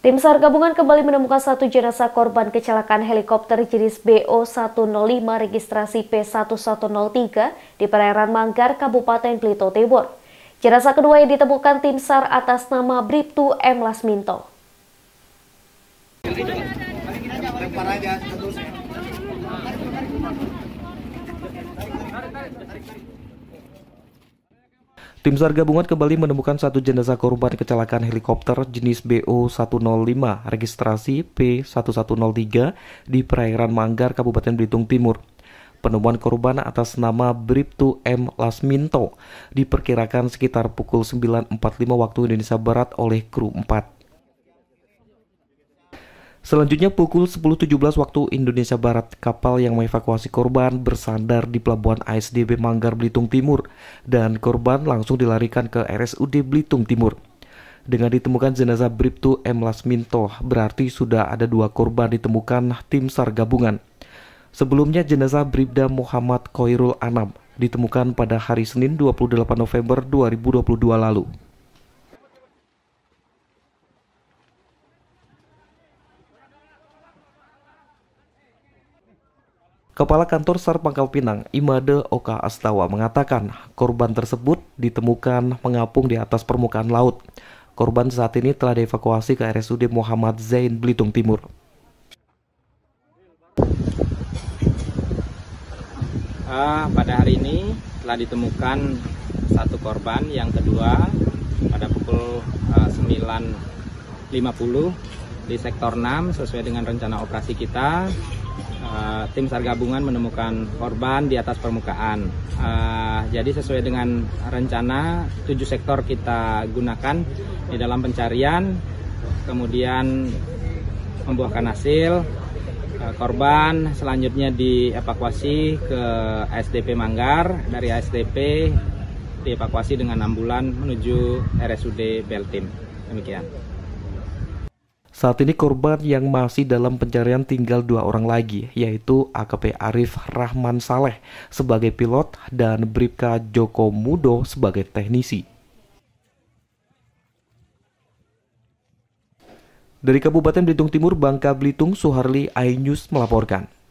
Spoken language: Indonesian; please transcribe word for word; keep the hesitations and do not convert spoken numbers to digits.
Tim SAR gabungan kembali menemukan satu jenazah korban kecelakaan helikopter jenis B O seratus lima registrasi P satu satu nol tiga di perairan Manggar, Kabupaten Belitung Timur. Jenazah kedua yang ditemukan tim SAR atas nama Bribtu M. Lasminto. Tim SAR gabungan kembali menemukan satu jenazah korban kecelakaan helikopter jenis B O seratus lima registrasi P satu satu nol tiga di perairan Manggar, Kabupaten Belitung Timur. Penemuan korban atas nama Bribtu M. Lasminto diperkirakan sekitar pukul sembilan empat puluh lima waktu Indonesia Barat oleh kru empat. Selanjutnya pukul sepuluh tujuh belas waktu Indonesia Barat, kapal yang mengevakuasi korban bersandar di Pelabuhan A S D B Manggar, Belitung Timur, dan korban langsung dilarikan ke R S U D Belitung Timur. Dengan ditemukan jenazah Bribtu M. Lasminto, berarti sudah ada dua korban ditemukan tim SAR gabungan. Sebelumnya jenazah Bribda Muhammad Khoirul Anam ditemukan pada hari Senin dua puluh delapan November dua ribu dua puluh dua lalu. Kepala Kantor SAR Pangkal Pinang, Imade Oka Astawa, mengatakan korban tersebut ditemukan mengapung di atas permukaan laut. Korban saat ini telah dievakuasi ke R S U D Muhammad Zain, Belitung Timur. Uh, pada hari ini telah ditemukan satu korban, yang kedua pada pukul uh, sembilan lima puluh di sektor enam sesuai dengan rencana operasi kita. Uh, tim SAR gabungan menemukan korban di atas permukaan. Uh, jadi sesuai dengan rencana, tujuh sektor kita gunakan di dalam pencarian, kemudian membuahkan hasil. Uh, korban selanjutnya dievakuasi ke A S D P Manggar, dari A S D P dievakuasi dengan ambulan menuju R S U D Beltim. Demikian. Saat ini korban yang masih dalam pencarian tinggal dua orang lagi, yaitu A K P Arif Rahman Saleh sebagai pilot dan Bribka Joko Mudo sebagai teknisi. Dari Kabupaten Belitung Timur, Bangka Belitung, Suharli, iNews melaporkan.